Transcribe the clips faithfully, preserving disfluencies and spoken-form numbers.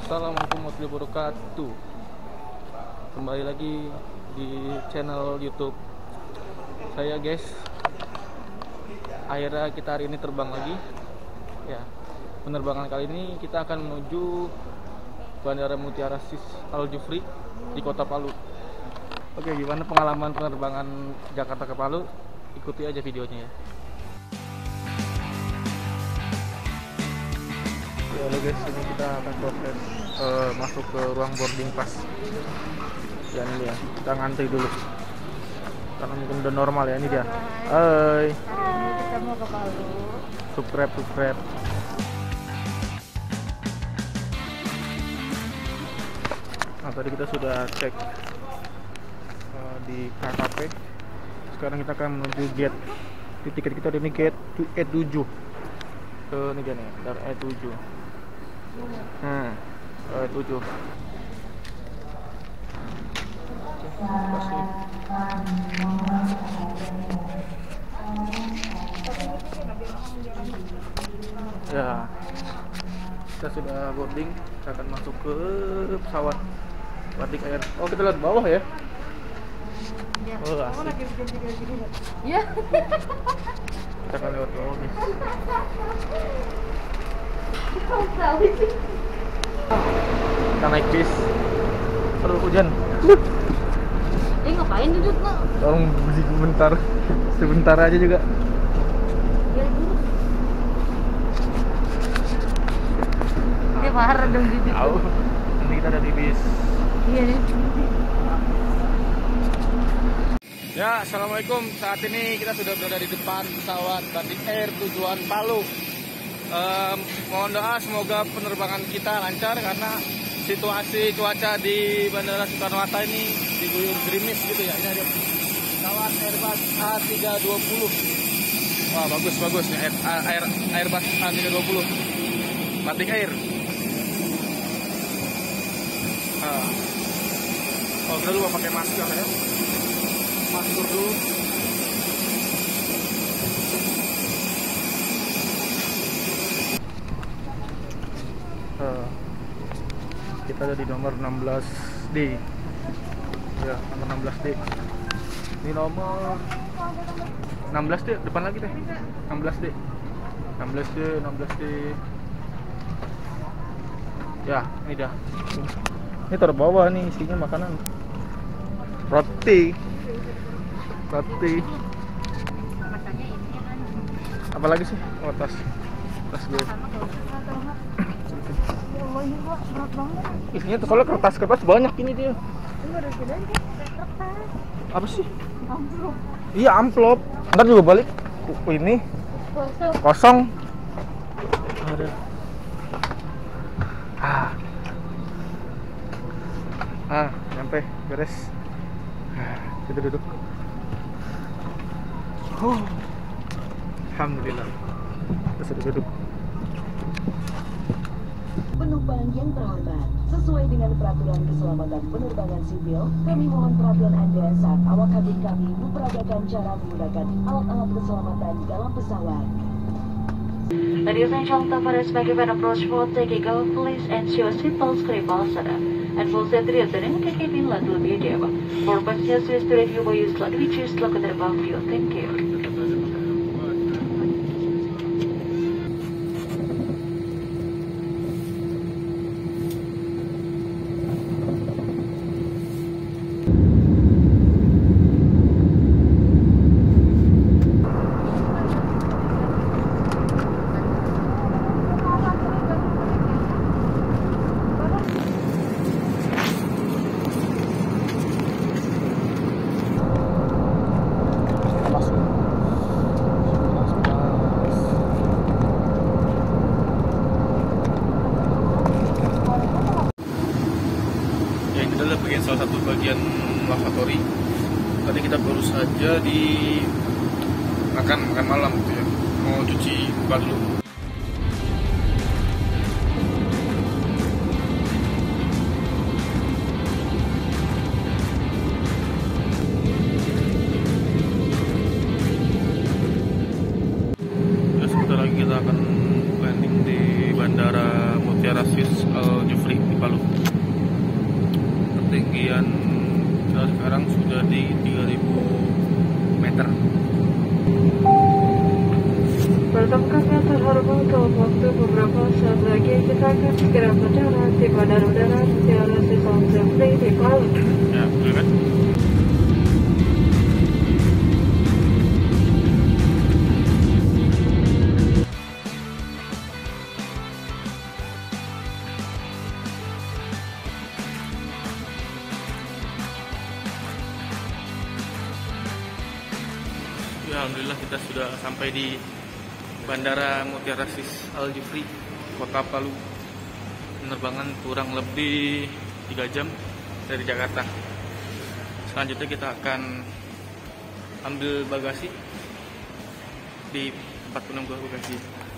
Assalamualaikum warahmatullahi wabarakatuh. Kembali lagi di channel YouTube saya, guys. Akhirnya kita hari ini terbang lagi. Ya, penerbangan kali ini kita akan menuju Bandara Mutiara Sis Al Jufri di Kota Palu. Oke, gimana pengalaman penerbangan Jakarta ke Palu? Ikuti aja videonya ya. Halo guys, ini kita akan proses uh, masuk ke ruang boarding pass. Ya ini ya, kita ngantri dulu karena mungkin udah normal ya. Ini dia. Hai. Hai, kita mau ke Palu. Subscribe, subscribe. Nah, tadi kita sudah cek uh, di K K P. Sekarang kita akan menuju gate. Di tiket kita ada ini gate E tujuh. Ke ini kan ya, dari E tujuh. Hmm, E tujuh. Ya, kita sudah boarding, kita akan masuk ke pesawat Batik Air. Oh, kita lihat bawah ya. Ya. Oh, asik. Ya. Kita akan lewat bawah nih. Kita naik bis. Aduh, hujan. Eh, ngapain duduk, no? Tolong beli sebentar. Sebentar aja juga. Ya, dulu. Dia marah dong gitu. Tahu. Nanti kita ada di bis. Iya, nih. Ya, assalamualaikum. Saat ini kita sudah berada di depan pesawat Batik Air tujuan Palu. Um, mohon doa semoga penerbangan kita lancar karena situasi cuaca di Bandara Soekarno-Hatta ini diguyur gerimis gitu ya. Ini ada pesawat Airbus A tiga dua nol. Wah, bagus bagus nih Air, Air, Airbus A tiga dua nol Batik Air. Nah. Oh, kita lupa pakai masker ya. Masker dulu. Uh, kita ada di nomor enam belas D. Ya, nomor enam belas D. Ini nomor enam belas D, depan lagi deh. enam belas D. enam belas D, enam belas D. Ya, ini dah. Ini taruh bawah nih, isinya makanan. Roti. Roti. Apalagi sih? Oh, tas. Tas gue. Oh, ini gua berat banget. Isinya tuh soalnya kertas-kertas banyak ini dia. Ini udah kirain dia kertas. Apa sih? Amplop. Iya, amplop. Ntar juga balik. Ini Kosong. kosong. Ada. Ah. Ah, nyampe, beres. Ah, kita duduk. Oh. Alhamdulillah. Kita sudah duduk. Penumpang yang terhormat, sesuai dengan peraturan keselamatan penerbangan sipil, kami mohon perhatian Anda saat awak kabin kami memperagakan cara menggunakan alat-alat keselamatan dalam pesawat. Ladies and gentlemen, for respective and approach for taking off, please ensure seatbelts are fastened and full safety reasoning can keep in level medium. For passengers to review by use slot which is located above you. Thank you. Bagian salah satu bagian lavatory. Tadi kita baru saja di makan makan malam gitu ya. Mau cuci muka dulu. Ya, sebentar lagi kita akan landing di Bandara Mutiara Sis Al Jufri di Palu. Ketinggian sekarang sudah di tiga ribu meter. Pertama yang terhormat, dalam waktu beberapa saat lagi kita akan segera mendarat di Bandara Udara Mutiara Sis Jeffrey di Palu. Ya, betul kan? Ya, alhamdulillah kita sudah sampai di Bandara Mutiara Sis Al Jufri, Kota Palu. Penerbangan kurang lebih tiga jam dari Jakarta. Selanjutnya kita akan ambil bagasi di tempat penunggu bagasi.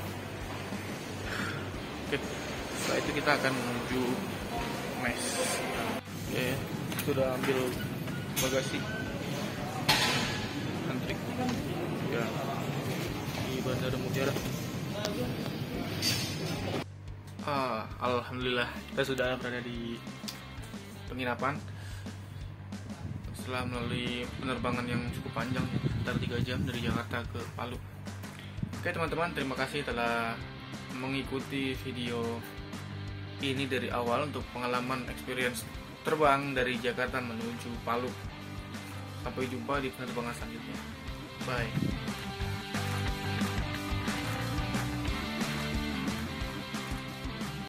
Oke, setelah itu kita akan menuju mes. Oke, sudah ambil bagasi. Antri ya di Bandara Mutiara. Ah, alhamdulillah kita sudah berada di penginapan setelah melalui penerbangan yang cukup panjang, sekitar tiga jam dari Jakarta ke Palu. Oke teman-teman, terima kasih telah mengikuti video ini dari awal untuk pengalaman experience terbang dari Jakarta menuju Palu. Sampai jumpa di penerbangan selanjutnya. Bye.